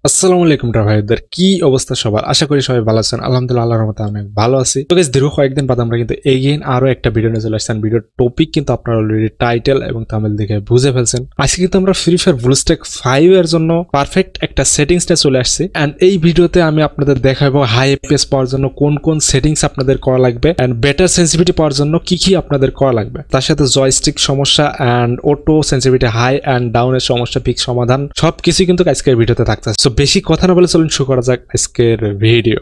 আসসালামু আলাইকুম ভাইদের কি অবস্থা সবার আশা করি সবাই ভালো আছেন আলহামদুলিল্লাহ আল্লাহর রহমতে আমি ভালো আছি তো গাইস দীর্ঘ কয়েকদিন বাদ আমরা কিন্তু এগেইন আরো একটা ভিডিও নিয়ে চলে আসছেন ভিডিওর টপিক কিন্তু আপনারা অলরেডি টাইটেল এবং থাম্বনেল দেখে বুঝে ফেলছেন আজকে কিন্তু আমরা ফ্রি ফায়ার ব্লুস্ট্যাক 5 এর জন্য পারফেক্ট একটা সেটিংস নিয়ে চলে আসছি এন্ড এই ভিডিওতে আমি আপনাদের দেখাবো হাই এফপিএস পাওয়ার জন্য কোন কোন সেটিংস আপনাদের করা লাগবে এন্ড বেটার সেনসিটিভিটি পাওয়ার জন্য কি কি আপনাদের করা লাগবে তার সাথে জয়স্টিক সমস্যা and auto sensitivity high and ডাউনের সমস্যা পিক সমাধান সবকিছু কিন্তু আজকের ভিডিওতে থাকছে সো বেশি কথা না বলে চলুন শুরু করা যাক আজকের ভিডিও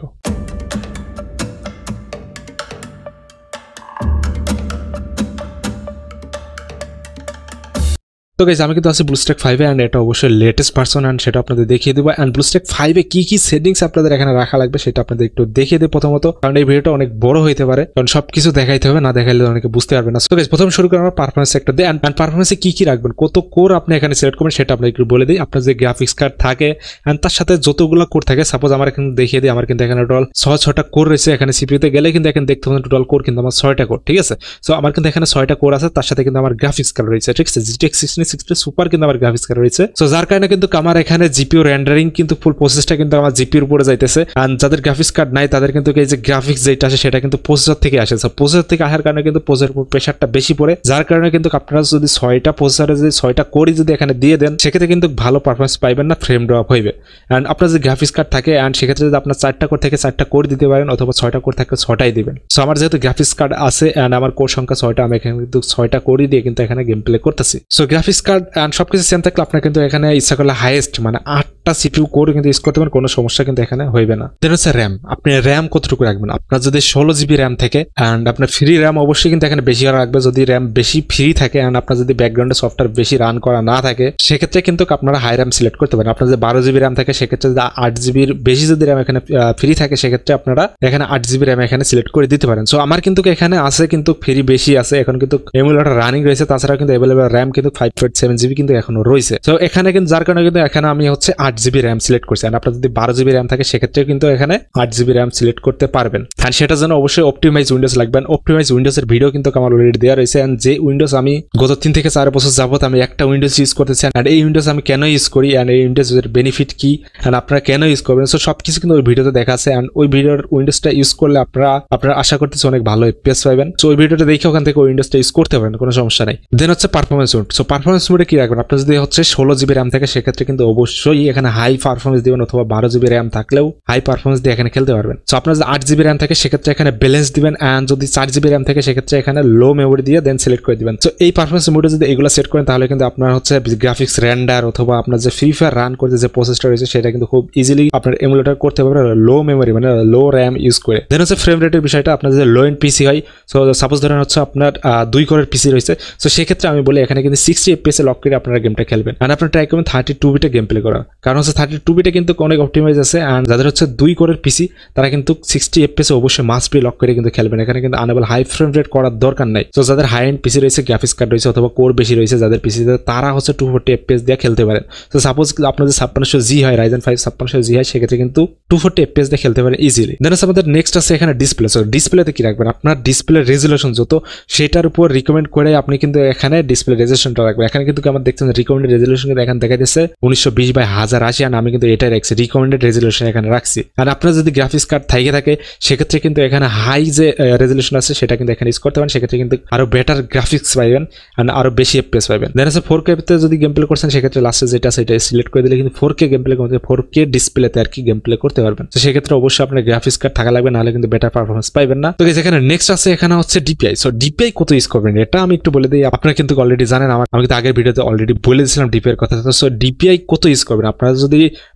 তো গাইস আমি কিন্তু আছি ব্লুস্ট্যাক 5 এ এন্ড এটা অবশ্যই লেটেস্ট ভার্সন এন্ড সেটা আপনাদের দেখিয়ে দেব এন্ড ব্লুস্ট্যাক 5 এ কি কি সেটিংস আপনাদের এখানে রাখা লাগবে সেটা আপনাদের একটু দেখিয়ে দেব প্রথমত কারণ এই ভিডিওটা অনেক বড় হইতে পারে কারণ সবকিছু দেখাইতে হবে না দেখাইলে অনেকে বুঝতে পারবে না তো গাইস প্রথম শুরু করি আমরা পারফরম্যান্স একটা দেই এন্ড পারফরম্যান্সে কি কি রাখবেন কত কোর আপনি এখানে সিলেক্ট করবেন সেটা আপনাদের একটু বলে দেই আপনার যে গ্রাফিক্স কার্ড থাকে এন্ড তার সাথে যতগুলো কোর থাকে সাপোজ আমার এখানে দেখিয়ে দিই আমার কিন্তু এখানে টোটাল 6টা কোর রয়েছে এখানে সিপিইউতে গেলে কিন্তু এখানে দেখতে পাবেন টোটাল কোর কিন্তু আমার 6টা কোর ঠিক আছে সো আমার কিন্তু এখানে 6টা কোর আছে তার সাথে কিন্তু আমার গ্রাফিক্স কার্ড রয়েছে ঠিক আছে GTX 1660 সুপার কিন্তু আমার গ্রাফিক্স কার্ড রয়েছে সো যার কারণে কিন্তু আমার এখানে জিপিইউ রেন্ডারিং কিন্তু ফুল প্রসেসটা কিন্তু আমার জিপিইউর উপরে যাইতেছে এন্ড যাদের গ্রাফিক্স কার্ড নাই তাদের কিন্তু এই যে গ্রাফিক্স যেটা আসে সেটা কিন্তু প্রসেসর থেকে আসে সো প্রসেসর থেকে আসার কারণে কিন্তু প্রসেসরের উপর প্রেসারটা বেশি পড়ে যার কারণে কিন্তু আপনারা যদি 6টা প্রসেসরে যদি 6টা কোরই যদি এখানে দিয়ে দেন সেক্ষেত্রে কিন্তু ভালো পারফরম্যান্স পাইবেন না ফ্রেম ড্রপ হইবে এন্ড আপনার যে গ্রাফিক্স কার্ড থাকে এন্ড সেক্ষেত্রে যদি আপনার 4টা কোর থেকে 4টা কোর দিতে পারেন অথবা 6টা কোর থাকে 6টাই দিবেন সো আমার যেহেতু গ্রাফিক্স কার্ড আছে এন্ড আমার কোর সংখ্যা 6টা আমি এখানে কিন্তু 6টা কোরই দিয়ে কিন্তু এখানে গেম প্লে করতেছি সো গ্রাফিক্স কার্ড এন্ড সবকিছু সেম থাকলে আপনার কিন্তু এখানে ইচ্ছা করলে হাইয়েস্ট মানে 8টা সিপিইউ কোর কিন্তু ইউজ করতে পারেন কোনো সমস্যা কিন্তু এখানে হইবে না দেন হচ্ছে র‍্যাম আপনি র‍্যাম কতটুকু রাখবেন আপনার যদি 16 জিবি র‍্যাম থাকে এন্ড আপনার ফ্রি র‍্যাম অবশ্যই কিন্তু এখানে বেশি করা রাখবে যদি র‍্যাম বেশি ফ্রি থাকে এন্ড আপনার যদি ব্যাকগ্রাউন্ডে সফটওয়্যার বেশি রান করা না থাকে সেক্ষেত্রে কিন্তু আপনারা হাই র‍্যাম সিলেক্ট করতে পারেন আপনার যে 12 জিবি র‍্যাম থাকে সেক্ষেত্রে যদি 8 জিবির বেশি যদি র‍্যাম এখানে ফ্রি থাকে সেক্ষেত্রে আপনারা এখানে 8 জিবি র‍্যাম এখানে সিলেক্ট করে দিতে পারেন সো আমার কিন্তু এখানে আছে কিন্তু ফ্রি বেশি আছে এখন কিন্তু এমুলেটর রানিং রয়েছে তাছাড়া কিন্তু अवेलेबल র‍্যাম কিন্তু 5.7 জিবি কিন্তু এখনো রয়েছে সো এখানে কিন্তু যার কারণে কিন্তু এখানে আমি হচ্ছে 8 জিবি র‍্যাম সিলেক্ট করছি আর আপনার যদি 12 জিবি র‍্যাম থাকে সেক্ষেত্রে কিন্তু এখানে 8 জিবি র‍্যাম সিলেক্ট করতে পারবেন আর সেটার জন্য অবশ্যই অপটিমাইজ উইন্ডোজ লাগবেন অপটিমাইজ উইন্ডোজের ভিডিও কিন্তু আমার অলরেডি দেওয়া রয়েছে এন্ড যে উইন্ডোজ আমি গত 3 থেকে 4 বছর যাবত আমি একটা উইন্ডোজ ইউজ করতেছি আর এই উইন্ডোজ আমি কেন ইউজ করি এন্ড এই উইন্ডোজের বেনিফিট কি এন্ড আপনারা কেন ইউজ করবেন সো সবকিছু কিন্তু ওই ভিডিওতে দেখা আছে এন্ড ওই ভিডিওর উইন্ডোজটা ইউজ করলে আপনারা আশা করতেছি অনেক ভালো এফপিএস পাবেন সো ওই ভিডিওটা দেখে ওখান থেকে উইন্ডোজটা ইউজ করতে পারেন কোনো সমস্যা নাই দেন হচ্ছে পারফরম্যান্স মোড সো পারফরম্যান্স মোডে কি রাখবেন আপনার যদি হচ্ছে 16 জিবি র‍্যাম থাকে সেক্ষেত্রে কিন্তু অবশ্যই এখানে হাই পারফরম্যান্স দিবেন অথবা 12 জিবি র‍্যাম থাকলেও হাই পারফরম্যান্স দিয়ে এখানে খেলতে পারবেন সো আপনার যদি 8 জিবি র‍্যাম থাকে সেক্ষেত্রে এখানে ব্যালেন্স দিবেন এন্ড যদি 4 জিবি র‍্যাম থাকে সেক্ষেত্রে এখানে লো মেমরি দিয়ে দেন সিলেক্ট করে দিবেন সো এই পারফরম্যান্স মোডে যদি এগুলো সেট করেন তাহলে কিন্তু আপনার হচ্ছে গ্রাফিক্স রেন্ডার অথবা আপনার যে ফ্রি ফায়ার রান করতে যে প্রসেসটা রয়েছে সেটা কিন্তু খুব ইজিলি আপনার এমুলেটর করতে পারবেন লো মেমরি মানে লো র‍্যাম ইউজ করে দেন হচ্ছে ফ্রেম রেটের বিষয়টা আপনার যে লো এন্ড পিসি হয় সো সাপোজ ধরেন হচ্ছে আপনার 2 কোরের পিসি রয়েছে সো সেক্ষেত্রে আমি বলি এখানে কিন্তু 60 এফপিএস এ লক করে আপনারা গেমটা খেলবেন আর আপনারা ট্রাই করবেন 32 বিটে গেম প্লে করা কারণ হচ্ছে 32 বিটে কিন্তু অনেক অপটিমাইজ আছে এন্ড যাদের হচ্ছে 2 কোরের পিসি তারা কিন্তু 60 এফপিএস এ অবশ্যই মাস্ট বি লক করে কিন্তু খেলবেন এখানে কিন্তু আনেবল হাই ফ্রেম রেট করার দরকার নাই সো যাদের হাই এন্ড পিসি রয়েছে গ্রাফিক্স কার্ড রয়েছে অথবা কোর বেশি রয়েছে যাদের পিসিতে তারা হচ্ছে 240 এফপিএস দিয়ে খেলতে পারেন সো সাপোজ আপনার যে 5600G হয় Ryzen 5 5600G হয় সেক্ষেত্রে কিন্তু 240 এফপিএস দিয়ে খেলতে পারেন ইজিলি দেন আমাদের নেক্সট আছে এখানে ডিসপ্লে সো ডিসপ্লেতে কি রাখবেন আপনার ডিসপ্লে রেজোলিউশন যত সেটার উপর রিকমেন্ড করে আপনি কিন্তু এখানে ডিসপ্লে রেজোলিউশনটা রাখবেন এখানে কিন্তু আমার দেখছেন রিকমেন্ডেড রেজোলিউশন কিন্তু এখানে দেখাইতেছে 1920x1080 আর আমি কিন্তু এটাই রাখছি রিকমেন্ডেড রেজোলিউশন এখানে রাখছি আর আপনার যদি গ্রাফিক্স কার্ড থাকে সেক্ষেত্রে কিন্তু এখানে হাই যে রেজোলিউশন আছে সেটা কিন্তু এখানে ইউজ করতে পারেন সেক্ষেত্রে কিন্তু আরো বেটার গ্রাফিক্স পাবেন আর আরো বেশি এফপিএস পাবেন দেন আছে 4K তে যদি গেম প্লে করছেন সেক্ষেত্রে লাস্টে যেটা সেটা সিলেক্ট করে দিলে কিন্তু 4K গেম প্লে করতে 4K ডিসপ্লেতে আর কি গেম প্লে করতে পারবেন তো সেক্ষেত্রে অবশ্যই আপনার গ্রাফিক্স কার্ড থাকা লাগবে নাহলে কিন্তু বেটার পারফরম্যান্স পাবেন না তো এখানে নেক্সট আছে এখানে হচ্ছে ডিপিআই সো ডিপিআই কত ইউজ করবেন এটা আমি একটু বলে দিই আপনারা কিন্তু অলরেডি জানেন আমি কিন্তু আগের ভিডিওতে অলরেডি বলে দিয়েছিলাম ডিপিআই এর কথা সো ডিপিআই কত ইউজ করবেন আপনারা যদি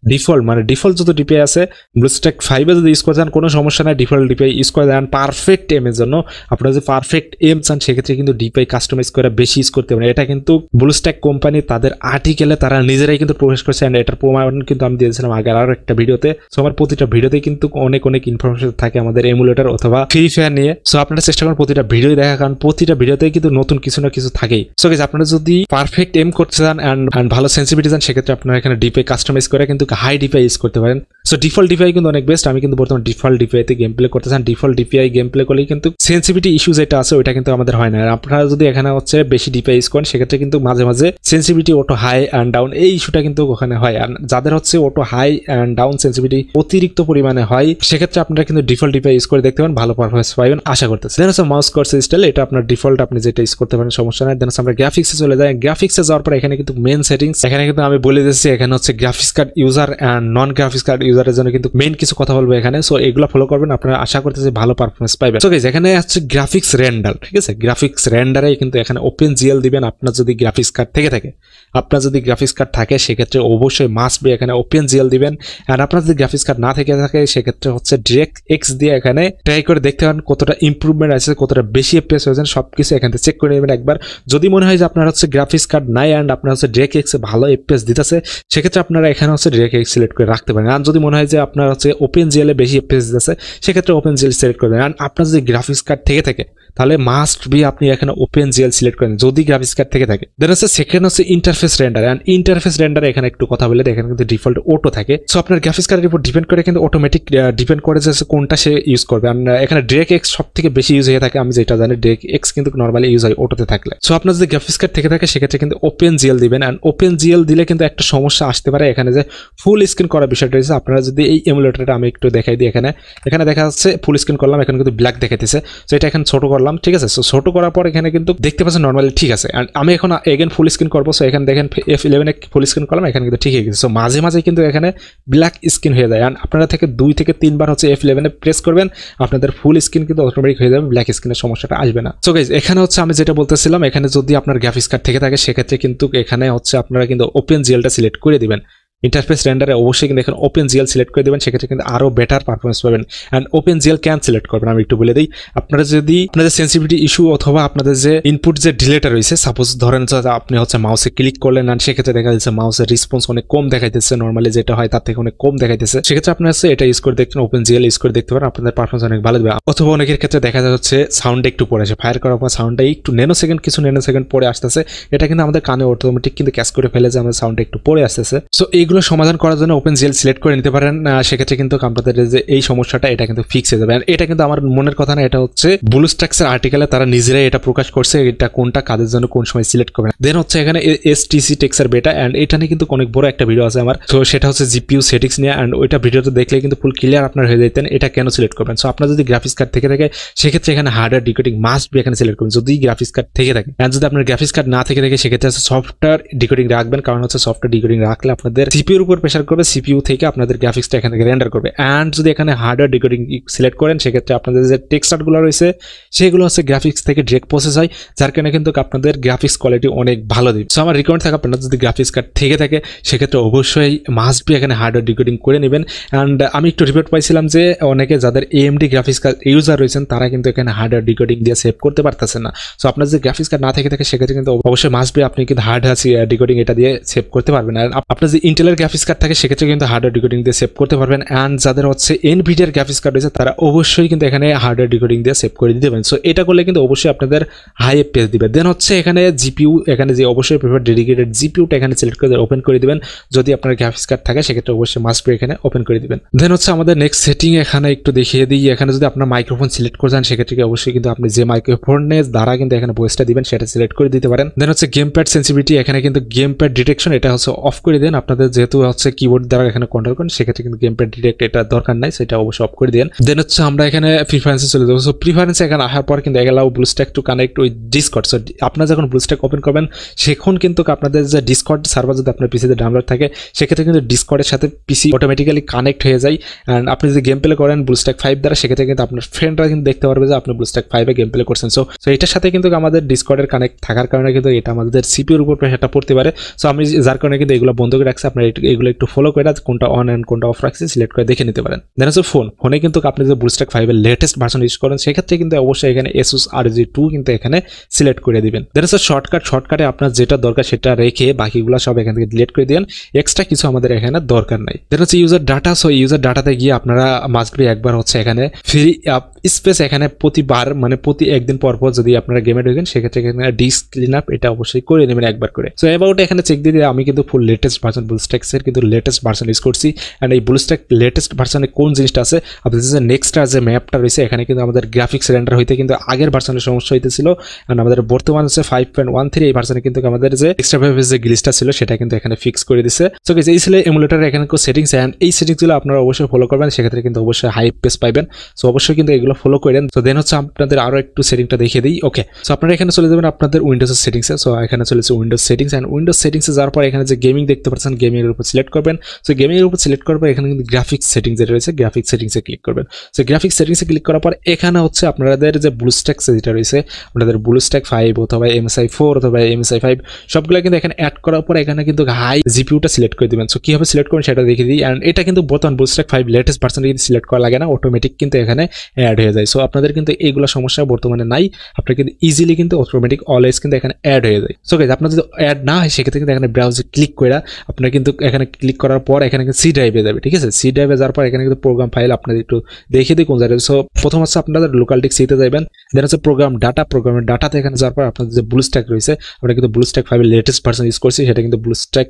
ডিফল্ট যত ডিপিআই আছে ব্লুস্ট্যাক 5 এ যদি ইউজ করে দেন কোনো সমস্যা নাই ডিফল্ট ডিপিআই ইউজ করে দেন পারফেক্ট এম এর জন্য আপনারা যদি পারফেক্ট এম চান সেক্ষেত্রে কিন্তু ডিপিআই কাস্টমাইজ করে বেশি ইউজ করতে পারেন এটা কিন্তু ব্লুস্ট্যাক কোম্পানি তাদের আর্টিকেলে তারা নিজেরাই কিন্তু প্রকাশ করছে এন্ড এটার প্রমাণ কিন্তু আমি দিয়েছিলাম আগের আরো একটা ভিডিওতে সো আমার প্রতিটা ভিডিওতে কিন্তু অনেক ইনফরমেশন থাকে আমাদের এমুলেটর অথবা ফ্রি ফায়ার নিয়ে সো আপনারা চেষ্টা করুন প্রতিটা ভিডিও দেখা কারণ প্রতিটা ভিডিওতেই কিন্তু নতুন কিছু না কিছু থাকেই সো গাইস আপনারা যদি পারফেক্ট এম করতে চান এন্ড ভালো সেনসিটিভিটি চান সেক্ষেত্রে আপনারা এখানে ডিপিআই কাস্টমাইজ কাস্টমাইজ করে কিন্তু হাই ডিপিআই ইউজ করতে পারেন। সো ডিফল্ট ডিপিআই কিন্তু অনেক বেস্ট। আমি কিন্তু বর্তমানে ডিফল্ট ডিপিআইতে গেম প্লে করতে চান। ডিফল্ট ডিপিআই গেম প্লে করলেই কিন্তু সেন্সিটিভিটি ইস্যু যেটা আছে ওইটা কিন্তু আমাদের হয় না। আর আপনারা যদি এখানে হচ্ছে বেশি ডিপিআই ইউজ করেন সেক্ষেত্রে কিন্তু মাঝে মাঝে sensitivity auto high and down এই ইস্যুটা কিন্তু ওখানে হয়। আর যাদের হচ্ছে auto high and down sensitivity অতিরিক্ত পরিমাণে হয় সেক্ষেত্রে আপনারা কিন্তু ডিফল্ট ডিপিআই ইউজ করে দেখতে পারেন, ভালো পারফরমেন্স পাবেন আশা করতেছি। দেন হচ্ছে মাউস কার্সার স্টাইল, এটা আপনার ডিফল্ট, আপনি যেটা ইউজ করতে পারেন সমস্যা নাই। দেন আমরা গ্রাফিক্সে চলে যাই। গ্রাফিক্সে যাওয়ার পর এখানে কিন্তু মেন সেটিংস, এখানে কিন্তু আমি বলে দিচ্ছি এখানে হচ্ছে graphics card user and non graphics card ইউজারের জন্য কিন্তু মেইন কিছু কথা বলবো এখানে। সো এগুলো ফলো করবেন, আপনারা আশা করতেছি ভালো পারফরমেন্স পাবেন। সো গাইস এখানে হচ্ছে গ্রাফিক্স রেন্ডার, ঠিক আছে, গ্রাফিক্স রেন্ডারে কিন্তু এখানে ওপেন জিএল দিবেন আপনার যদি গ্রাফিক্স কার্ড থেকে থাকে। আপনার যদি গ্রাফিক্স কার্ড থাকে সেক্ষেত্রে অবশ্যই মাস্ট বি এখানে ওপেন জিএল দিবেন। আর আপনার যদি গ্রাফিক্স কার্ড না থেকে থাকে সেক্ষেত্রে হচ্ছে ডিরেক্ট এক্স দিয়ে এখানে ট্রাই করে দেখতে পারেন কতটা ইম্প্রুভমেন্ট আছে, কতটা বেশি এফপিএস হয়েছেন, সবকিছু এখান থেকে চেক করে নেবেন একবার। যদি মনে হয় যে আপনার হচ্ছে গ্রাফিক্স কার্ড নাই অ্যান্ড আপনার হচ্ছে ডিরেক্ট এক্সে ভালো এফপিএস দিতেছে সেক্ষেত্রে আপনারা এখানে হচ্ছে ডিরেক্ট এক্স সিলেক্ট করে রাখতে পারেন। আর যদি মনে হয় যে আপনার হচ্ছে ওপেন জিএল এ বেশি এফপিএস দিতেছে সেক্ষেত্রে ওপেন জিএল সিলেক্ট করবেন। আর আপনার যদি গ্রাফিক্স কার্ড থেকে থাকে তাহলে মাস্ট বি আপনি এখানে ওপেন জিএল সিলেক্ট করেন যদি গ্রাফিক্স কার্ড থেকে থাকে। দেন হচ্ছে সেকেন্ড হচ্ছে interface render. And interface render এখানে একটু কথা বলে দেখেন কিন্তু ডিফল্ট অটো থাকে। সো আপনার গ্রাফিক্স কার্ডের উপর ডিপেন্ড করে কিন্তু অটোমেটিক ডিপেন্ড করে যে কোনটা সে ইউজ করবে। আর এখানে ডিরেক্ট এক্স সব থেকে বেশি ইউজ হয়ে থাকে, আমি যেটা জানি ডিরেক্ট এক্স কিন্তু নর্মালি ইউজ হয় অটোতে থাকলে। সো আপনার যদি গ্রাফিক্স কার্ড থেকে থাকে সেক্ষেত্রে কিন্তু ওপেন জিএল দিবেন। অ্যান্ড ওপেন জিএল দিলে কিন্তু একটা সমস্যা আসতে পারে এখানে যে ফুল স্ক্রিন করার বিষয়টা রয়েছে। আপনারা যদি এই এমুলেটরটা আমি একটু দেখাই দিই, এখানে দেখা যাচ্ছে ফুল স্ক্রিন করলাম, এখানে কিন্তু ব্ল্যাক দেখাইতেছে। সো এটা এখানে ছোট করলাম, ঠিক আছে। সো ছোট করার পর এখানে কিন্তু দেখতে পাচ্ছেন নর্মালি ঠিক আছে। আর আমি এখন এগেন ফুল স্ক্রিন করবো। সো এখানে দেখেন F11 ফুল স্ক্রিন করলাম, এখানে কিন্তু ঠিক হয়ে গেছে। সো মাঝে মাঝে কিন্তু এখানে ব্ল্যাক স্ক্রিন হয়ে যায়। আর আপনারা থেকে 2 থেকে 3 বার হচ্ছে F11 প্রেস করবেন, আপনাদের ফুল স্ক্রিন কিন্তু অটোমেটিক হয়ে যাবে, ব্ল্যাক স্ক্রিনের সমস্যাটা আসবে না। সো গাইজ এখানে হচ্ছে আমি যেটা বলতেছিলাম, এখানে যদি আপনার গ্রাফিক্স কার্ড থেকে থাকে সেক্ষেত্রে কিন্তু এখানে হচ্ছে আপনারা কিন্তু ওপেন জিএলটা সিলেক্ট করে দিবেন। ইন্টারফেস রেন্ডারে অবশ্যই কিন্তু এখানে ওপেন জিএল সিলেক্ট করে দেবেন, সেক্ষেত্রে কিন্তু আরও বেটার পারফরমেন্স পাবেন। And open GL can select করবেন, আমি একটু বলে দিই। আপনারা যদি আপনাদের সেন্সিটিভিটি ইস্যু অথবা আপনাদের যে ইনপুট যে ডিলেটা রয়েছে, সাপোজ ধরেন আপনি হচ্ছে মাউসে ক্লিক করলেন আর সেক্ষেত্রে দেখা যাচ্ছে মাউসের রেসপন্স অনেক কম দেখাইতেছে, নর্মালি যেটা হয় তার থেকে অনেক কম দেখাইতেছে, সেক্ষেত্রে আপনার হচ্ছে এটা ইউজ করে দেখবেন, ওপেন জিএল ইউজ করে দেখতে পারেন, আপনাদের পারফরমেন্স অনেক ভালো দেবে। অথবা অনেকের ক্ষেত্রে দেখা যাচ্ছে সাউন্ড একটু পরে আসে, ফায়ার করার পর সাউন্ডটা একটু কিছু ন্যানো সেকেন্ড পরে আসতেছে, এটা কিন্তু আমাদের কানে অটোমেটিক কিন্তু ক্যাচ করে ফেলে যে আমাদের সাউন্ডটা একটু পরে আসতেছে। সো এইগুলো সমাধান করার জন্য ওপেন জিএল সিলেক্ট করে নিতে পারেন, সেক্ষেত্রে কিন্তু আপনাদের যে এই সমস্যাটা এটা কিন্তু ফিক্স হয়ে যাবে। আর এটা কিন্তু আমার মনের কথা না, এটা হচ্ছে BlueStacks এর আর্টিকেলে তারা নিজেরাই এটা প্রকাশ করছে, এটা কোনটা কাদের জন্য কোন সময় সিলেক্ট করবেন। দেন হচ্ছে এখানে STC টেক্সের বেটা, অ্যান্ড এটা নিয়ে কিন্তু অনেক বড় একটা ভিডিও আছে আমার। তো সেটা হচ্ছে জিপিইউ সেটিংস নিয়ে, অ্যান্ড ওইটা ভিডিওতে দেখলে কিন্তু ফুল ক্লিয়ার আপনার হয়ে যেতেন এটা কেন সিলেক্ট করবেন। সো আপনার যদি গ্রাফিক্স কার্ড থেকে থাকে সেক্ষেত্রে এখানে হার্ডওয়্যার ডিকোডিং মাস্ট বি এখানে সিলেক্ট করবেন যদি গ্রাফিক্স কার্ড থেকে থাকে। অ্যান্ড যদি আপনার গ্রাফিক্স কার্ড না থেকে থাকে সেক্ষেত্রে সফটওয়্যার ডিকোডিং রাখবেন, কারণ হচ্ছে সফটওয়্যার ডিকোডিং রাখলে আপনাদের সিপিইউর উপর প্রেসার করবে, সিপিইউ থেকে আপনাদের গ্রাফিক্সটা এখান থেকে রেন্ডার করবে। অ্যান্ড যদি এখানে হার্ডওয়্যার ডিকোডিং সিলেক্ট করেন সেক্ষেত্রে আপনাদের যে টেক্সচারগুলো রয়েছে সেগুলো হচ্ছে গ্রাফিক্স থেকে ডিরেক্ট প্রসেস হয়, যার কারণে কিন্তু আপনাদের গ্রাফিক্স কোয়ালিটি অনেক ভালো দিবে। সো আমার রিকমেন্ড থাকে আপনার যদি গ্রাফিক্স কার্ড থেকে থাকে সেক্ষেত্রে অবশ্যই মাস্ট বি এখানে হার্ডওয়্যার ডিকোডিং করে নেবেন। অ্যান্ড আমি একটু রিপোর্ট পাইছিলাম যে অনেকে যাদের AMD গ্রাফিক্স কার্ড ইউজার রয়েছেন তারা কিন্তু এখানে হার্ডওয়্যার ডিকোডিং দিয়ে সেভ করতে পারতেছেন না। সো আপনার যদি গ্রাফিক্স কার্ড না থেকে থাকে সেক্ষেত্রে কিন্তু অবশ্যই মাস্ট বি আপনি কিন্তু হার্ডওয়্যার ডিকোডিং এটা দিয়ে সেভ করতে পারবেন। আর আপনার যদি ইন্টেলের গ্রাফিক্স কার্ড থাকে সেক্ষেত্রে কিন্তু হার্ডওয়্যার ডিকোডিং দিয়ে সেভ করতে পারবেন। অ্যান্ড যাদের হচ্ছে এনভিডিআর গ্রাফিক্স কার্ড রয়েছে তারা অবশ্যই কিন্তু এখানে হার্ডওয়্যার ডিকোডিং দিয়ে সেভ করে দিতে পারেন। সো এটা করলে কিন্তু অবশ্যই আপনাদের হাই এফপিএস দিবে। দেন হচ্ছে এখানে জিপিইউ, এখানে যে অবশ্যই প্রিফার ডেডিকেটেড জিপিইউটা এখানে সিলেক্ট করে ওপেন করে দিবেন। যদি আপনার গ্রাফিক্স কার্ড থাকে সেক্ষেত্রে অবশ্যই মাস্ট বি এখানে ওপেন করে দিবেন। দেন হচ্ছে আমাদের নেক্সট সেটিং এখানে একটু দেখিয়ে দিই। এখানে যদি আপনার মাইক্রোফোন সিলেক্ট করে যান সেক্ষেত্রে অবশ্যই কিন্তু আপনি যে মাইক্রোফোনের দ্বারা কিন্তু এখানে ভয়েসটা দিবেন সেটা সিলেক্ট করে দিতে পারেন। দেন হচ্ছে গেম প্যাড সেন্সিটিভিটি, এখানে কিন্তু গেম প্যাড ডিটেকশন এটা হচ্ছে অফ করে দেন। আপনাদের যেহেতু হচ্ছে কিবোর্ড দ্বারা এখানে কন্ট্রোল করেন সেক্ষেত্রে কিন্তু গেম প্যাড ডিটেক্ট এটা দরকার নাই, সেটা অবশ্যই অফ করে দেন। দেন হচ্ছে আমরা এখানে প্রিফারেন্সে চলে যাবো। সো প্রিফারেন্সে এখানে আসার পর কিন্তু allow BlueStack to connect with Discord. So আপনারা যখন BlueStack ওপেন করবেন সেখন কিন্তু আপনাদের যে ডিসকর্ড সার্ভার যদি আপনার পিসিতে ডাউনলোড থাকে সেক্ষেত্রে কিন্তু ডিসকর্ডের সাথে পিসি অটোমেটিক্যালি কানেক্ট হয়ে যায়। অ্যান্ড আপনি যদি গেম প্লে করেন BlueStack 5 দ্বারা সেক্ষেত্রে কিন্তু আপনার ফ্রেন্ডরা কিন্তু দেখতে পারবে যে আপনি BlueStack 5 এ গেম প্লে করছেন। সো এটার সাথে কিন্তু আমাদের ডিসকর্ডের কানেক্ট থাকার কারণে কিন্তু এটা আমাদের সিপিইউর উপর প্রেসারটা পড়তে পারে। সো আমি যার কারণে কিন্তু এগুলো বন্ধ করে রাখছি, আপনারা এগুলো একটু ফলো করে কোনটা অন অ্যান্ড কোনটা অফ রাখছি সিলেক্ট করে দেখে নিতে পারেন। দেন হচ্ছে ফোনে কিন্তু আপনি যদি BlueStack 5 এর লেটেস্ট ভার্সন ইউজ করেন সেক্ষেত্রে কিন্তু অবশ্যই এখানে ASUS ROG 2 কিন্তু এখানে সিলেক্ট করে দিবেন। দেন হচ্ছে শর্টকাটে আপনার যেটা দরকার সেটা রেখে বাকিগুলো সব এখান থেকে ডিলিট করে দেন, এক্সট্রা কিছু আমাদের এখানে দরকার নাই। দেন হচ্ছে ইউজার ডাটা। সো ইউজার ডাটাতে গিয়ে আপনারা মাস্ট বি একবার হচ্ছে এখানে ফ্রি স্পেস এখানে প্রতিবার মানে প্রতি একদিন পর যদি আপনারা গেমে ঢোকেন সেক্ষেত্রে এখানে ডিস্ক ক্লিন আপ এটা অবশ্যই করে নেবেন একবার করে। সো অ্যাবাউট এখানে চেক দিয়ে আমি কিন্তু full latest version BlueStack BlueStacks এর কিন্তু লেটেস্ট ভার্সন ইউজ করছি এন্ড এই BlueStack লেটেস্ট ভার্সনে কোন জিনিসটা আছে আপনাদের যে নেক্সট যে ম্যাপটা রয়েছে এখানে কিন্তু আমাদের গ্রাফিক্স রেন্ডার হইতে কিন্তু আগের ভার্সনের সমস্যা হইতেছিল এন্ড আমাদের বর্তমান হচ্ছে 5.13 এই ভার্সনে কিন্তু আমাদের যে এক্সট্রা ভাবে যে গ্লিচটা ছিল সেটা কিন্তু এখানে ফিক্স করে দিয়েছে সো গাইস এই ছিল এমুলেটরের এখানে কোন সেটিংস এন্ড এই সেটিংসগুলো আপনারা অবশ্যই ফলো করবেন সেক্ষেত্রে কিন্তু অবশ্যই হাই পেস পাবেন সো অবশ্যই কিন্তু এগুলো ফলো করেন সো দেন হচ্ছে আপনাদের আরো একটু সেটিংটা দেখিয়ে দিই ওকে সো আপনারা এখানে চলে যাবেন আপনাদের উইন্ডোজের সেটিংসে সো এখানে চলেছে উইন্ডোজ সেটিংস এন্ড উইন্ডোজ সেটিংসে যাওয়ার পর এখানে যে গেমিং দেখতে পাচ্ছেন গেমিং এর উপর সিলেক্ট করবেন সো গেমিং এর উপর সিলেক্ট করার পর এখানে কিন্তু গ্রাফিক্স সেটিংস যেটা রয়েছে গ্রাফিক্স সেটিংসে ক্লিক করবেন সো গ্রাফিক্স সেটিংসে ক্লিক করার পর এখানে হচ্ছে আপনাদের যে BlueStacks যেটা রয়েছে আপনাদের BlueStack 5 অথবা MSI 4 অথবা MSI 5 সবগুলো কিন্তু এখানে অ্যাড করার পর এখানে কিন্তু হাই জিপিইউটা সিলেক্ট করে দিবেন সো কিভাবে সিলেক্ট করবেন সেটা দেখিয়ে দিই এন্ড এটা কিন্তু বর্তমান BlueStack 5 লেটেস্ট ভার্সনে কিন্তু সিলেক্ট করা লাগে না অটোমেটিক কিন্তু এখানে অ্যাড হয়ে যায় সো আপনাদের কিন্তু এইগুলা সমস্যা বর্তমানে নাই আপনারা কিন্তু ইজিলি কিন্তু অটোমেটিক অলওয়েজ কিন্তু এখানে অ্যাড হয়ে যায় সো গাইস আপনাদের যদি অ্যাড না হয় সেক্ষেত্রে কিন্তু এখানে ব্রাউজে ক্লিক করে আপনারা কিন্তু এখানে ক্লিক করার পর এখানে কিন্তু সি ড্রাইভে যাবে ঠিক আছে সি ড্রাইভে যাওয়ার পর এখানে কিন্তু প্রোগ্রাম ফাইল আপনাদের একটু দেখিয়ে দিই কোন জায়গায় সো প্রথম হচ্ছে আপনাদের লোকাল ডিস্ক সিতে যাবেন দেন হচ্ছে প্রোগ্রাম ডাটা প্রোগ্রামের ডাটাতে এখানে যাওয়ার পর আপনাদের যে BlueStack রয়েছে আমরা কিন্তু BlueStack 5 এর লেটেস্ট ভার্সন ইউজ করছি সেটা কিন্তু BlueStack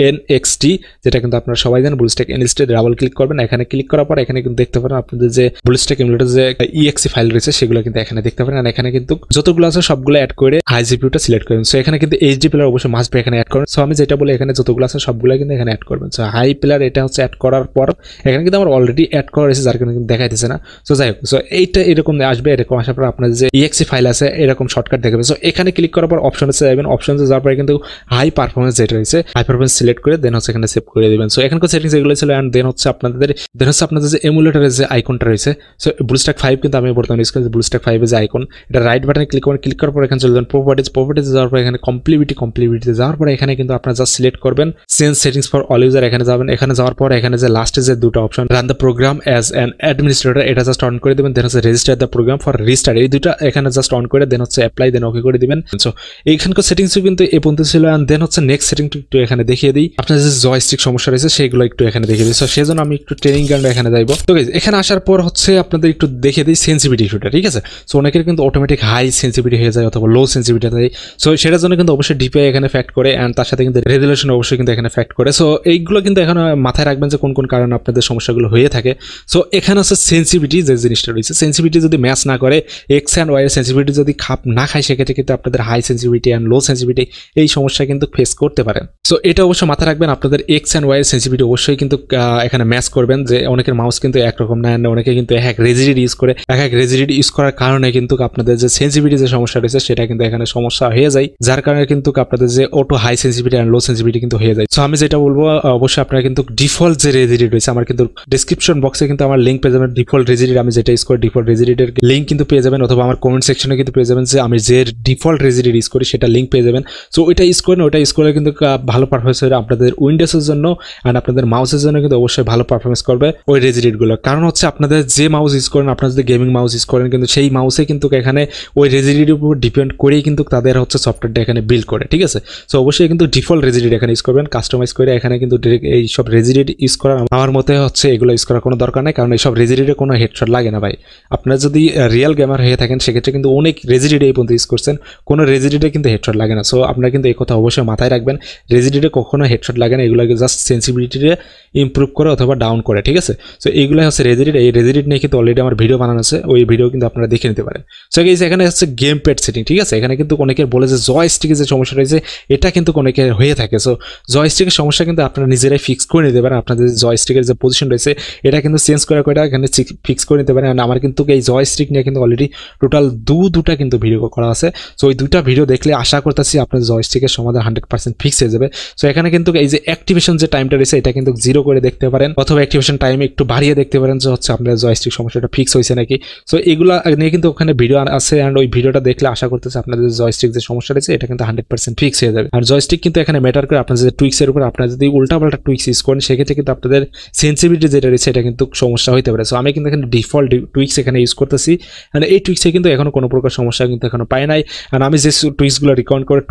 NXT যেটা কিন্তু আপনারা সবাই জানেন BlueStack NXT ডাবল ক্লিক করবেন এখানে ক্লিক করার পর এখানে কিন্তু দেখতে পারেন আপনাদের যে BlueStack এমুলেটর যে exe ফাইল রয়েছে সেগুলো কিন্তু এখানে দেখতে পারেন আর এখানে কিন্তু যতগুলো আছে সবগুলো অ্যাড করে হাই জিপিইউটা সিলেক্ট করবেন সো এখানে কিন্তু এইচডি প্লেয়ার অবশ্যই মাস্ট বি এখানে অ্যাড করবেন সো আমি যেটা বলি এখানে যতগুলো আছে সবগুলো কিন্তু এখানে অ্যাড করবেন সো হাই প্লেয়ার এটা হচ্ছে অ্যাড করার পর এখানে কিন্তু আমার অলরেডি অ্যাড করা রয়েছে যার কারণে কিন্তু দেখাইতেছে না সো যাই হোক সো এইটা এরকম আসবে এরকম আসার পর আপনাদের যে exe ফাইল আছে এরকম শর্টকাট দেখাবে সো এখানে ক্লিক করার পর অপশনে যাবেন অপশনে যাওয়ার পরে কিন্তু হাই পারফরম্যান্স যেটা রয়েছে হাই পারফরম্যান্স সিলেক্ট করে দেন হচ্ছে এখানে সেভ করে দিবেন সো এখানকার সেটিংস এগুলো ছিল এন্ড দেন হচ্ছে আপনাদের যে এমুলেটরের যে আইকনটা রয়েছে সো BlueStack 5 কিন্তু আমি বর্তমানে ইউজ করছি BlueStack 5 এর যে আইকন এটা রাইট বাটনে ক্লিক করবেন ক্লিক করার পর এখানে চলে যাবেন প্রপার্টিজ যাওয়ার পর এখানে কমপ্লিবিলিটি যাওয়ার পর এখানে কিন্তু আপনারা জাস্ট সিলেক্ট করবেন change settings for all user এখানে যাবেন এখানে যাওয়ার পর এখানে যে লাস্টে যে দুটো option run the program as an administrator এটা জাস্ট অন করে দিবেন দেন হচ্ছে register the program for restart এই দুটো এখানে জাস্ট অন করে দেন হচ্ছে অ্যাপ্লাই দেন ওকে করে দিবেন সো এইখানকার সেটিংসও কিন্তু এই পর্যন্ত ছিল এন্ড দেন হচ্ছে নেক্সট সেটিংটা একটু এখানে দেখিয়ে দিই আপনাদের যে জয়স্টিক সমস্যা রয়েছে সেগুলো একটু এখানে দেখিয়ে দিই সো সেজন্য আমি একটু ট্রেনিং গ্রাউন্ডে এখানে যাইবো তো গাইস এখানে আসার পর হচ্ছে আপনাদের একটু দেখিয়ে দিই সেন্সিটিভিটি ইস্যুটা ঠিক আছে সো অনেকের কিন্তু অটোমেটিক হাই সেন্সিটিভিটি হয়ে যায় অথবা লো সেন্সিটিভিটি হয় সো সেটার জন্য কিন্তু অবশ্যই ডিপিআই এখানে ফ্যাক্ট করে এন্ড তার সাথে কিন্তু রেজুলেশন অবশ্যই কিন্তু এখানে ফ্যাক্ট করে সো এইগুলো কিন্তু এখানে মাথায় রাখবেন যে কোন কোন কারণে আপনাদের সমস্যাগুলো হয়ে থাকে সো এখানে হচ্ছে সেন্সিটিভিটি যে জিনিসটা রয়েছে সেন্সিটিভিটি যদি ম্যাচ না করে এক্স অ্যান্ড ওয়াই এর সেন্সিটিভিটি যদি খাপ না খায় সেক্ষেত্রে কিন্তু আপনাদের high sensitivity and low sensitivity এই সমস্যা কিন্তু ফেস করতে পারেন সো এটা অবশ্যই মাথায় রাখবেন আপনাদের এক্স অ্যান্ড ওয়াই এর সেন্সিটিভিটি অবশ্যই কিন্তু এখানে ম্যাচ করবেন যে অনেকের মাউস কিন্তু একরকম না অনেকে কিন্তু এক রেজিডিট ইউজ করে এক রেজিডিট ইউজ করার কারণে কিন্তু আপনাদের যে সেন্সিটিভিটি যে সমস্যা রয়েছে সেটা কিন্তু এখানে সমস্যা হয়ে যায় যার কারণে কিন্তু আপনাদের যে auto high sensitivity and low sensitivity কিন্তু হয়ে যায় সো আমি যেটা বলবো অবশ্যই আপনারা কিন্তু ডিফল্ট যে রেজিডিট রয়েছে আমার কিন্তু ডেসক্রিপশন বক্সে কিন্তু আমার লিঙ্ক পেয়ে যাবেন ডিফল্ট রেজিডিট আমি যেটা ইউজ করি ডিফল্ট রেজিডিটের লিঙ্ক কিন্তু পেয়ে যাবেন অথবা আমার কমেন্ট সেকশনে কিন্তু পেয়ে যাবেন যে আমি যে ডিফল্ট রেজিডিট ইউজ করি সেটা লিঙ্ক পেয়ে যাবেন সো ওইটা ইউজ করেন ওইটা ইউজ করলে কিন্তু ভালো পারফরমেন্স হবে আপনাদের উইন্ডোজের জন্য অ্যান্ড আপনাদের মাউসের জন্য কিন্তু অবশ্যই ভালো পারফরমেন্স করবে ওই রেজিডিটগুলো কারণ হচ্ছে আপনাদের যে মাউস ইউজ করেন আপনারা যদি গেমিং মাউস ইউজ করেন কিন্তু সেই মাউসে কিন্তু এখানে ওই রেজিডিটের উপর ডিপেন্ড করেই কিন্তু তাদের হচ্ছে সফটওয়্যারটা এখানে বিল্ড করে ঠিক আছে সো অবশ্যই কিন্তু ডিফল্ট রেজিডিট এখানে ইউজ করবেন কাস্টমাইজ করে এখানে কিন্তু এই সব রেজিডিট ইউজ করার আমার মতে হচ্ছে এগুলো ইউজ করার কোনো দরকার নেই কারণ এই সব রেজিডিটে কোনো হেডশট লাগে না ভাই আপনারা যদি রিয়েল গেমার হয়ে থাকেন সেক্ষেত্রে কিন্তু অনেক রেজিডিট এই পর্যন্ত ইউজ করছেন কোনো রেজিডিটে কিন্তু হেডশট লাগে না সো আপনারা কিন্তু এই কথা অবশ্যই মাথায় রাখবেন রেজিডিটে কখনো হেডশট লাগে না এগুলোকে জাস্ট সেন্সিটিভিটিতে ইমপ্রুভ করে অথবা ডাউন করে ঠিক আছে সো এইগুলো হচ্ছে রেজিডিট এই রেজিডিট নিয়ে কিন্তু অলরেডি আমার ভিডিও বানানো আছে ওই ভিডিও কিন্তু আপনারা দেখে নিতে পারেন সো গাইস এখানে হচ্ছে গেম প্যাড সেটিং ঠিক আছে এখানে কিন্তু অনেকের বলে যে জয়স্টিকের যে সমস্যা রয়েছে এটা কিন্তু অনেকের হয়ে থাকে সো জয়স্টিকের সমস্যা কিন্তু আপনারা নিজেরাই ফিক্স করে নিতে পারেন আপনাদের জয়স্টিকের যে পজিশন রয়েছে এটা কিন্তু চেঞ্জ করে এখানে ফিক্স করে নিতে পারেন আমার কিন্তু এই জয়স্টিক নিয়ে কিন্তু অলরেডি টোটাল দুটা কিন্তু ভিডিও করা আছে সো ওই দুটা ভিডিও দেখলে আশা করতেছি আপনার জয়স্টিকের সমাধান 100% ফিক্স হয়ে যাবে সো এখানে কিন্তু এই যে অ্যাক্টিভেশন যে টাইমটা রয়েছে এটা কিন্তু 0 করে দেখতে পারেন অথবা অ্যাক্টিভেশন টাইম একটু বাড়িয়ে দেখতে পারেন যে হচ্ছে আপনার জয়স্টিক সমস্যাটা ফিক্স হয়েছে নাকি সো এগুলা নিয়ে কিন্তু ওখানে ভিডিও আছে এন্ড ওই ভিডিওটা দেখলে আশা করতেছি আপনাদের জয়স্টিক যে সমস্যা রয়েছে এটা কিন্তু 100% ফিক্স হয়ে যাবে আর জয়স্টিক কিন্তু এখানে ম্যাটার করে আপনাদের যে টুইক্সের উপর আপনারা যদি উল্টাপাল্টা টুইক্স ইউজ করেন সেক্ষেত্রে কিন্তু আপনাদের সেন্সিটিভিটি যেটা রয়েছে এটা কিন্তু সমস্যা হতে পারে সো আমি কিন্তু এখানে ডিফল্ট টুইক্স এখানে ইউজ করতেছি মানে এই টুইক্সে কিন্তু এখনো কোনো প্রকার সমস্যা কিন্তু এখনো পাই নাই আর আমি যে টুইক্সগুলো রিকমেন্ড করে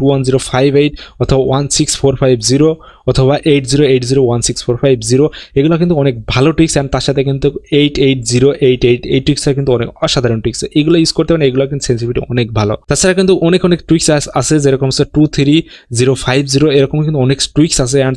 21058 অথবা 16450 অথবা 80801645 এগুলো কিন্তু অনেক ভালো টুইক্স এন্ড তার সাথে কিন্তু 88088 এই টুইক্সটা কিন্তু অনেক অসাধারণ টুইক্স এগুলো ইউজ করতে পারেন এগুলো কিন্তু সেন্সিটিভিটি অনেক ভালো তাছাড়া কিন্তু অনেক টুইক্স আছে যেরকম হচ্ছে 23050 এরকম কিন্তু অনেক টুইক্স আছে এন্ড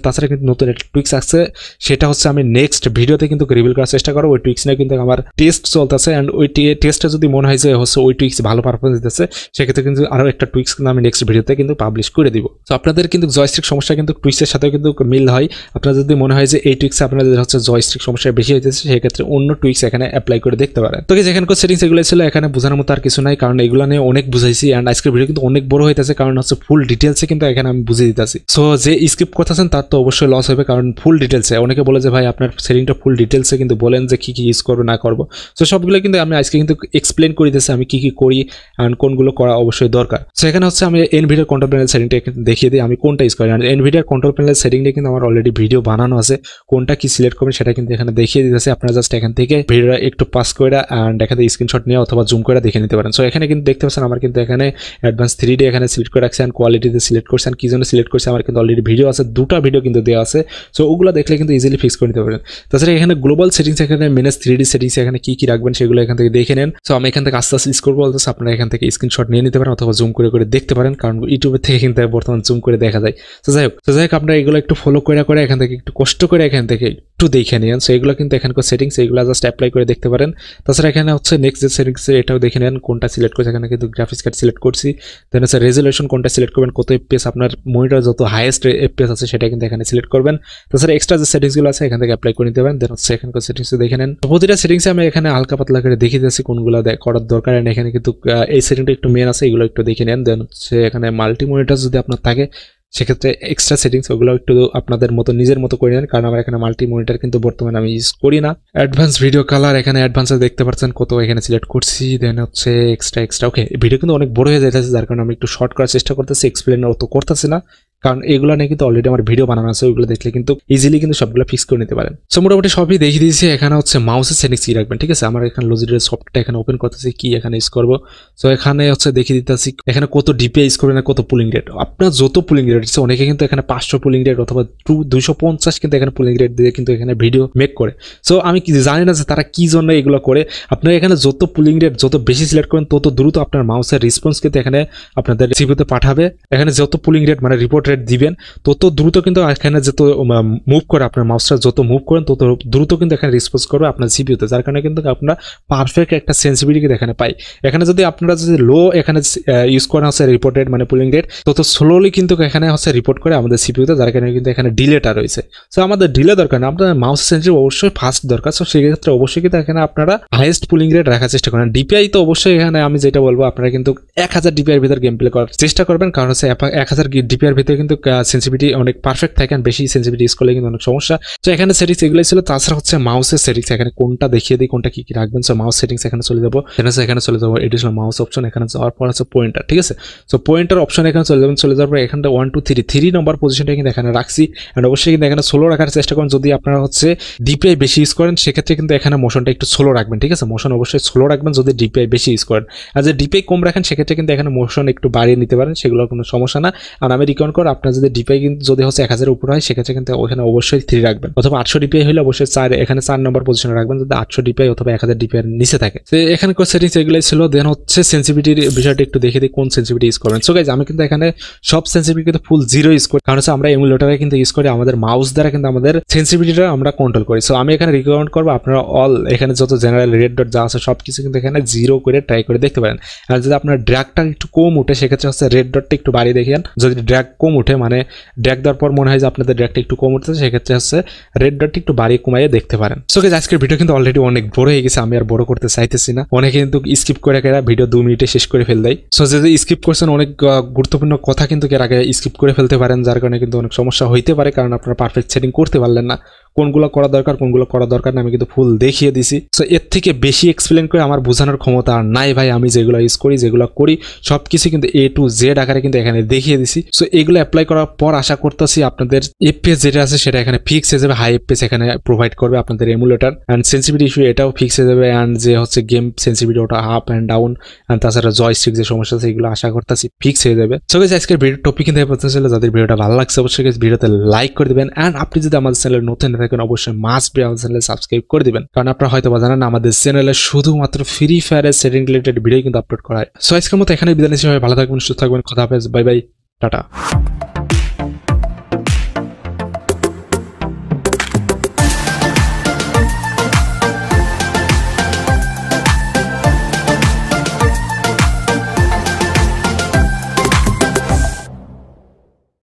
তাছাড়া কিন্তু নতুন একটা টুইক্স আসছে, সেটা হচ্ছে আমি নেক্সট ভিডিওতে কিন্তু রিভিল করার চেষ্টা করব। ওই টুইক্স নিয়ে কিন্তু আমার টেস্ট চলতেছে, অ্যান্ড ওই টেস্টটা যদি মনে হয় যে হচ্ছে ওই টুইক্স ভালো পারফরমেন্স দিতেছে, সেক্ষেত্রে কিন্তু আরও একটা টুইক্স কিন্তু আমি নেক্সট ভিডিওতে কিন্তু পাবলিশ করে দিব। তো আপনাদের কিন্তু জয়স্টিক সমস্যা কিন্তু টুইক্সের সাথেও কিন্তু মিল হয়। আপনার যদি মনে হয় যে এই টুইক্সে আপনাদের হচ্ছে জয়স্টিক সমস্যা বেশি হইতেছে, সেক্ষেত্রে অন্য টুইক্স এখানে অ্যাপ্লাই করে দেখতে পারেন। তো যেখানকার সেটিংস এগুলো ছিল, এখানে বোঝানোর মতো আর কিছু নাই, কারণ এগুলো নিয়ে অনেক বুঝাইছি, অ্যান্ড আজকের ভিডিও কিন্তু অনেক বড় হইতেছে, কারণ হচ্ছে ফুল ডিটেলসে কিন্তু এখানে আমি বুঝিয়ে দিতেছি। সো যে স্কিপ করতেছেন তার তো অবশ্যই লস হবে, কারণ ফুল ডিটেলসে অনেকে বলে যে ভাই আপনার সেটিংটা ফুল ডিটেলসে কিন্তু বলেন যে কি কি ইউজ করবো না করবো। সো সবগুলো কিন্তু আমি আজকে কিন্তু এক্সপ্লেন করে দিতেছি আমি কি কি করি অ্যান্ড কোনগুলো করা অবশ্যই দরকার। সো এখানে হচ্ছে আমি এনভিডিআর কন্ট্রোল প্যানেল সেটিংটা দেখিয়ে দিই আমি কোনটা ইউজ করি। এনভিডিআর কন্ট্রোল প্যানেল সেটিং নিয়ে কিন্তু আমার অলরেডি ভিডিও বানানো আছে, কোনটা কি সিলেক্ট করবেন সেটা কিন্তু এখানে দেখিয়ে দিতেছে। আপনারা জাস্ট এখান থেকে ভিডিওটা একটু পাস করে অ্যান্ড এখানে স্ক্রিনশট নিয়ে অথবা জুম করে দেখে নিতে পারেন। সো এখানে কিন্তু দেখতে পাচ্ছেন আমার কিন্তু এখানে অ্যাডভান্স 3D এখানে সিলেক্ট করে রাখছি, অ্যান্ড কোয়ালিটিতে সিলেক্ট করছেন, কি জন্য সিলেক্ট করছে আমার কিন্তু অলরেডি ভিডিও আছে, দুটো ভিডিও কিন্তু দেওয়া আছে। সো ওগুলো দেখলে কিন্তু ইজিলি ফিক্স করে নিতে পারেন। তাছাড়া এখানে গ্লোবাল সেটিংস, এখানে মেনেজ 3D সেটিংস এখানে কি কি রাখবেন সেগুলো এখান থেকে দেখে নেন। সো আমি এখান থেকে আস্তে আস্তে স্ক্রল বলতেছি, আপনারা এখান থেকে স্ক্রিনশট নিয়ে নিতে পারেন অথবা জুম করে করে দেখতে পারেন, কারণ ইউটিউবের থেকে কিন্তু বর্তমান জুম করে দেখা যায়। তো যাই হোক আপনারা এগুলো একটু ফলো করে এখান থেকে একটু কষ্ট করে এখান থেকে একটু দেখে নিন। সো এগুলো কিন্তু এখানকার সেটিংস, এগুলো জাস্ট অ্যাপ্লাই করে দেখতে পারেন। তাছাড়া এখানে হচ্ছে নেক্সট যে সেটিংস এটাও দেখে নেন কোনটা সিলেক্ট করছে। এখানে কিন্তু গ্রাফিক্স কার্ড সিলেক্ট করছি, দেন হচ্ছে রেজলিউশন কোনটা সিলেক্ট করবেন, কত এফপিএস আপনার মনিটর যত হাইয়েস্ট এফপিএস আছে সেটা কিন্তু এখানে সিলেক্ট করবেন। তাছাড়া এক্সট্রা যে সেটিংসগুলো আছে এখান থেকে অ্যাপ্লাই করে নিতে পারেন। দেন হচ্ছে এখানকার সেটিংস দেখে নেন। প্রতিটা সেটিংসে আমি এখানে হালকা পাতলা করে দেখিয়ে দিচ্ছি কোনগুলো করার দরকার। এখানে কিন্তু এই সেটিংটা একটু মেন আছে, এগুলো একটু দেখে নেন। দেন হচ্ছে এখানে মাল্টি মনিটর যদি আপনার থাকে সেক্ষেত্রে এক্সট্রা সেটিংস ওগুলো একটু আপনাদের মতো নিজের মতো করে নেন, কারণ আমার এখানে মাল্টি মনিটর কিন্তু বর্তমানে আমি ইউজ করি না। অ্যাডভান্স ভিডিও কালার এখানে অ্যাডভান্সে দেখতে পাচ্ছেন কত এখানে সিলেক্ট করছি। দেন হচ্ছে এক্সট্রা ওকে, ভিডিও কিন্তু অনেক বড় হয়ে যাচ্ছে, যার কারণে আমি একটু শর্ট করার চেষ্টা করতেছি, এক্সপ্লেন অত করতেছি না, কারণ এগুলো নিয়ে কিন্তু অলরেডি আমার ভিডিও বানানো আছে, ওইগুলো দেখলে কিন্তু ইজিলি কিন্তু সবগুলো ফিক্স করে নিতে পারেন। সো মোটামুটি সবই দেখিয়ে দিয়েছি। এখানে হচ্ছে মাউসের সেটিংস কি রাখবেন, ঠিক আছে। আমার এখানে লজিটেক সফটওয়্যারটা এখানে ওপেন করতেছি, কি এখানে ইউজ করবো। সো এখানে হচ্ছে দেখিয়ে দিতেছি এখানে কত ডিপিআই ইউজ করবেন, কত পুলিং রেট। আপনার যত পুলিং রেট আছে, অনেকে কিন্তু এখানে 500 পুলিং রেট অথবা 250 কিন্তু এখানে পুলিং রেট দিয়ে কিন্তু এখানে ভিডিও মেক করে। সো আমি জানি না যে তারা কি জন্য এগুলো করে। আপনার এখানে যত পুলিং রেট যত বেশি সিলেক্ট করেন তত দ্রুত আপনার মাউসের রেসপন্স কিন্তু এখানে আপনাদের সিপিইউতে পাঠাবে। এখানে যত পুলিং রেট মানে রিপোর্ট রেট দিবেন তত দ্রুত কিন্তু এখানে যত মুভ করে আপনার মাউসটা যত মুভ করেন তত দ্রুত কিন্তু এখানে রেসপন্স করবে আপনার সিপিইউতে, যার কারণে কিন্তু আপনারা পারফেক্ট একটা সেন্সিটিভিটি এখানে পাই। এখানে যদি আপনারা যদি লো এখানে ইউজ করা হচ্ছে রিপোর্ট রেট মানে পুলিং রেট, তত স্লোলি কিন্তু এখানে হচ্ছে রিপোর্ট করে আমাদের সিপিইউতে, যার কারণে কিন্তু এখানে ডিলেটা রয়েছে। সো আমাদের ডিলে দরকার না, আপনার মাউস সেন্সিটিভ অবশ্যই ফাস্ট দরকার। সো সেক্ষেত্রে অবশ্যই কিন্তু এখানে আপনারা হাইয়েস্ট পুলিং রেট রাখার চেষ্টা করেন। ডিপিআই তো অবশ্যই এখানে আমি যেটা বলবো আপনারা কিন্তু 1000 ডিপিআই ভিতর গেম প্লে করার চেষ্টা করবেন, কারণ হচ্ছে 1000 ডিপিআই ভিতরে কিন্তু সেন্সিটিভিটি অনেক পারফেক্ট থাকে, বেশি সেন্সিটিভিটি ইউজ করলে কিন্তু অনেক সমস্যা। তো এখানে সেটিংস এগুলোই ছিল। তাছাড়া হচ্ছে মাউসের সেটিংস এখানে কোনটা দেখিয়ে দিই, কোনটা কি কি রাখবেন। সো মাউস সেটিংস এখানে চলে যাবো, এখানে চলে যাবো এডিশনাল মাউস অপশন, এখানে যাওয়ার পর হচ্ছে পয়েন্টার, ঠিক আছে। সো পয়েন্টার অপশন এখানে চলে যাবেন, চলে যাওয়ার পর এখানটা 1 2 3 নম্বর পজিশনটা কিন্তু এখানে রাখছি, এন্ড অবশ্যই কিন্তু এখানে স্লো রাখার চেষ্টা করেন। যদি আপনারা হচ্ছে ডিপিআই বেশি ইউজ করেন সেক্ষেত্রে কিন্তু এখানে মোশনটা একটু স্লো রাখবেন, ঠিক আছে। মোশন অবশ্যই স্লো রাখবেন যদি ডিপিআই বেশি ইউজ করেন, আর যদি ডিপিআই কম রাখেন সেক্ষেত্রে কিন্তু এখানে মোশন একটু বাড়িয়ে নিতে পারেন, সেগুলো কোনো সমস্যা না। আর আমি রিকমেন্ড করি আপনার যদি ডিপিআই কিন্তু যদি হচ্ছে 1000 উপর হয় সেক্ষেত্রে কিন্তু ওখানে অবশ্যই 3 রাখবেন, অথবা 800 ডিপিআই হলে অবশ্যই 4 এখানে 4 নম্বর পজিশনে রাখবেন যদি 800 ডিপিআই অথবা 1000 ডিপিআই এর নিচে থাকে। তো এখানে কোন সেটিংস এগুলাই ছিল। দেন হচ্ছে সেন্সিটিভিটির বিষয়টা একটু দেখে দিই কোন সেন্সিটিভিটি ইউজ করবেন। সো গাইজ আমি কিন্তু এখানে সব সেন্সিটিভিটি কিন্তু ফুল 0 ইউজ করি, কারণ হচ্ছে আমরা এমুলেটরে কিন্তু ইউজ করি, আমাদের মাউস দ্বারা কিন্তু আমাদের সেন্সিটিভিটিটা আমরা কন্ট্রোল করি। সো আমি এখানে রিকমেন্ড করবো আপনারা অল এখানে যত জেনারেল রেড ডট যা আছে সব কিছু কিন্তু এখানে 0 করে ট্রাই করে দেখতে পারেন। আর যদি আপনার ড্র্যাগটা একটু কম উঠে সেক্ষেত্রে হচ্ছে রেড ডটটা একটু বাড়িয়ে দেখেন। যদি ড্র্যাগ কম উঠে মানে ড্র্যাগ দেওয়ার পর মনে হয় যে আপনাদের ড্র্যাগটা একটু কম উঠতেছে সেক্ষেত্রে হচ্ছে রেড ডটটা একটু বাড়িয়ে কমাইয়ে দেখতে পারেন। সো গাইজ আজকের ভিডিও কিন্তু অলরেডি অনেক বড় হয়ে গেছে, আমি আর বড় করতে চাইতেছি না। অনেকে কিন্তু স্কিপ করে ভিডিও 2 মিনিটে শেষ করে ফেল দেয়। সো যদি স্কিপ করছেন অনেক গুরুত্বপূর্ণ কথা কিন্তু এর আগে স্কিপ করে ফেলতে পারেন, যার কারণে কিন্তু অনেক সমস্যা হইতে পারে, কারণ আপনারা পারফেক্ট সেটিং করতে পারলেন না। কোনগুলো করা দরকার কোনগুলো করা দরকার না আমি কিন্তু ফুল দেখিয়ে দিছি। সো এর থেকে বেশি এক্সপ্লেন করে আমার বোঝানোর ক্ষমতা আর নাই ভাই। আমি যেগুলো ইউজ করি যেগুলো করি সব কিছু কিন্তু A to Z আকারে কিন্তু এখানে দেখিয়ে দিছি। সো এগুলো অ্যাপ্লাই করার পর আশা করতেছি আপনাদের এফপিএস যেটা আছে সেটা এখানে ফিক্স হয়ে যাবে, হাই এফপিএস এখানে প্রোভাইড করবে আপনাদের এমুলেটর, অ্যান্ড সেন্সিটিভিটি ইস্যু এটাও ফিক্স হয়ে যাবে, অ্যান্ড যে হচ্ছে গেম সেন্সিটিভিটি ওটা আপ অ্যান্ড ডাউন, অ্যান্ড তাছাড়া জয়স্টিক যে সমস্যা আছে এগুলো আশা করতেছি ফিক্স হয়ে যাবে। সো গাইস আজকের ভিডিও টপিক কিন্তু পছন্দ ছিল, যাদের ভিডিওটা ভালো লাগছে অবশ্যই ভিডিওতে লাইক করে দিবেন, অ্যান্ড আপনি যদি আমাদের চ্যানেলে নতুন থাকেন অবশ্যই আমাদের চ্যানেলে সাবস্ক্রাইব করে দিবেন, কারণ আপনারা হয়তো জানেন আমাদের চ্যানেলে শুধুমাত্র ফ্রি ফায়ারের সেটিং রিলেটেড ভিডিও কিন্তু আপলোড করা হয়। সো আজকের মতো এখানে বিদায় নিচ্ছি, ভালো থাকবেন সুস্থ থাকবেন, খোদা হাফেজ, বাই বাই, টাটা।